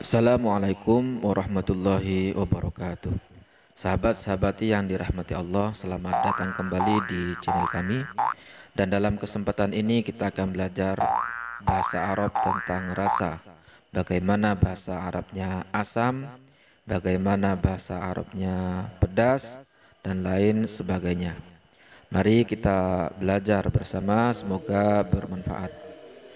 Assalamualaikum warahmatullahi wabarakatuh. Sahabat-sahabati yang dirahmati Allah, selamat datang kembali di channel kami. Dan dalam kesempatan ini kita akan belajar bahasa Arab tentang rasa. Bagaimana bahasa Arabnya asam, bagaimana bahasa Arabnya pedas, dan lain sebagainya. Mari kita belajar bersama, semoga bermanfaat.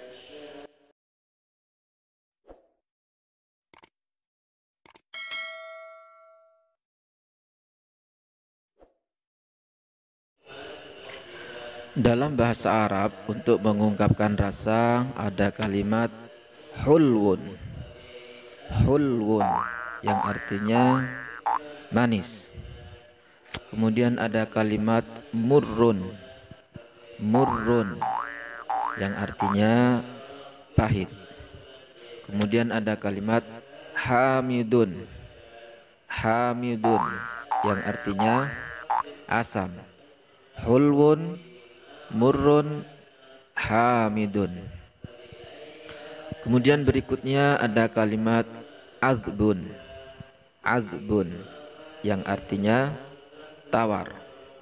Dalam bahasa Arab untuk mengungkapkan rasa ada kalimat hulwun. Hulwun yang artinya manis. Kemudian ada kalimat murrun. Murrun yang artinya pahit. Kemudian ada kalimat hamidun. Hamidun yang artinya asam. Hulwun, murrun, hamidun. Kemudian berikutnya ada kalimat azbun. Azbun yang artinya tawar.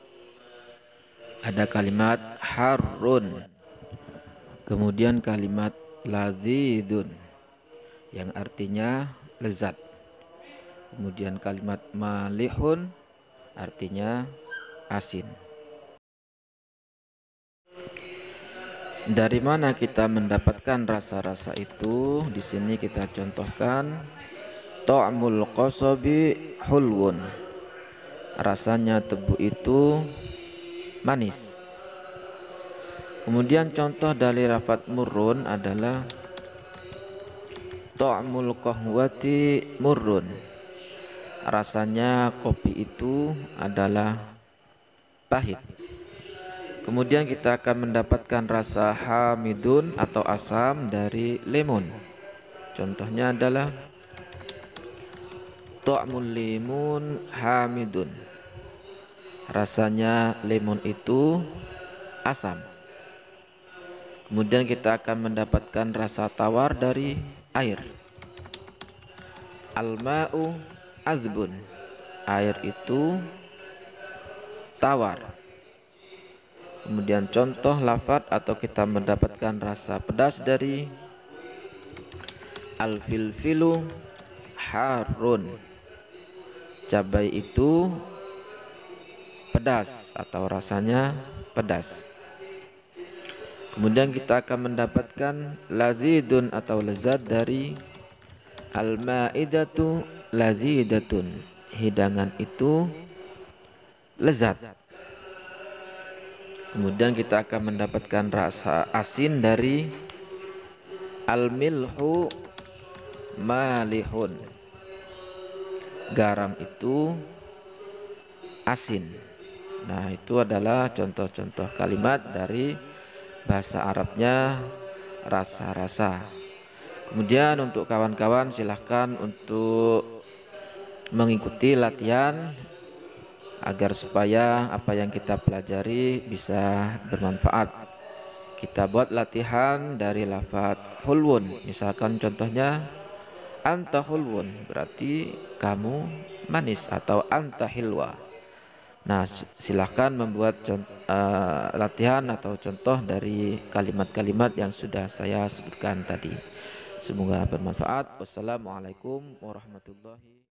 Ada kalimat harrun. Kemudian kalimat lazidun yang artinya lezat. Kemudian kalimat malihun artinya asin. Dari mana kita mendapatkan rasa-rasa itu? Di sini kita contohkan ta'mul qasabi hulwun. Rasanya tebu itu manis. Kemudian contoh dari lafaz murrun adalah ta'mul qahwati murrun. Rasanya kopi itu adalah pahit. Kemudian kita akan mendapatkan rasa hamidun atau asam dari lemon. Contohnya adalah ta'mul limun hamidun. Rasanya lemon itu asam. Kemudian kita akan mendapatkan rasa tawar dari air. Al-ma'u azbun. Air itu tawar. Kemudian contoh lafaz atau kita mendapatkan rasa pedas dari al-filfilu harun. Cabai itu pedas atau rasanya pedas. Kemudian kita akan mendapatkan lazidun atau lezat dari al-ma'idatu lazidatun. Hidangan itu lezat. Kemudian kita akan mendapatkan rasa asin dari al-milhu malihun. Garam itu asin. Nah, itu adalah contoh-contoh kalimat dari bahasa Arabnya rasa-rasa. Kemudian untuk kawan-kawan silahkan untuk mengikuti latihan agar supaya apa yang kita pelajari bisa bermanfaat. Kita buat latihan dari lafaz hulwun. Misalkan contohnya anta hulwun, berarti kamu manis, atau anta hilwa. Nah, silahkan membuat latihan atau contoh dari kalimat-kalimat yang sudah saya sebutkan tadi. Semoga bermanfaat. Wassalamualaikum warahmatullahi wabarakatuh.